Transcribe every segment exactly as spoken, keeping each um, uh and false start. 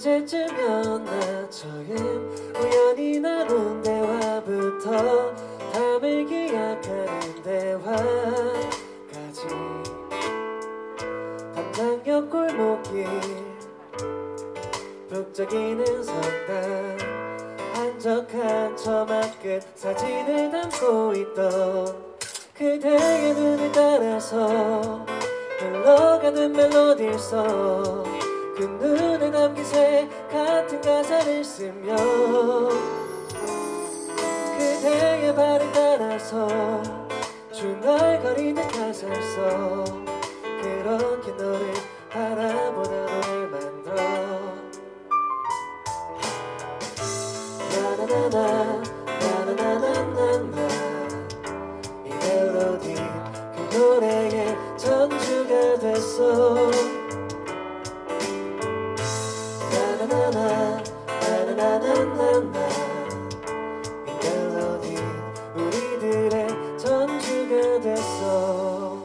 언제쯤이었나 처음 우연히 나눈 대화부터 다음을 기약하는 대화까지 담장 옆 골목길 북적이는 성당 한적한 저막 끝 사진을 담고 있던 그대의 눈을 따라서 흘러가는 멜로디에서 그 눈에 담긴 새 같은 가사를 쓰며 그대의 발을 따라서 중얼거리는 가사를 써 그렇게 너를 바라보다 너를 만들어 나나나나 나나나나나나 이 멜로디 그 노래의 전주가 됐어 나나나나 나나나나나 이 멜로디 우리들의 전주가 됐어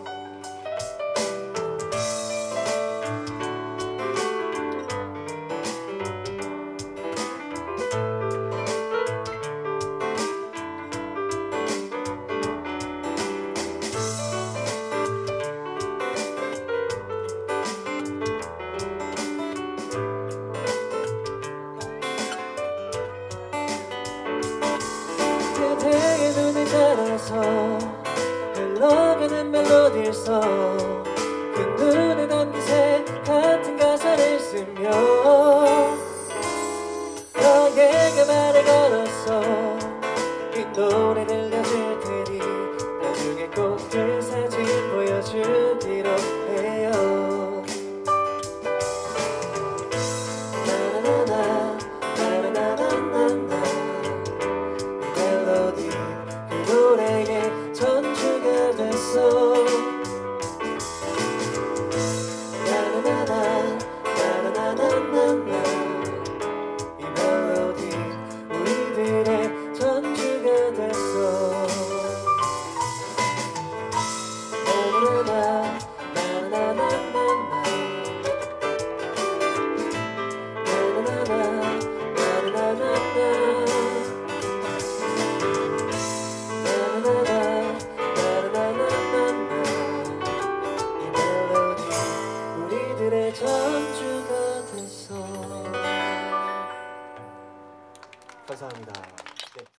그대의 눈을 따라서 흘러가는 멜로디에서 그 눈에 담긴 새 같은 가사를 쓰며 너에게 말을 걸었어 이 노래를 들려줄 테니 나중에 꼭 그 사진 보여주기로 해요 나나나나 나나나나나 그 노래의 전주가 됐어 나나나나 나나나나나 이 멜로디 우리들의 전주가 됐어 나나나나 나나나나나 나나나나 나나나나나 전주가 됐어. 감사합니다. 네.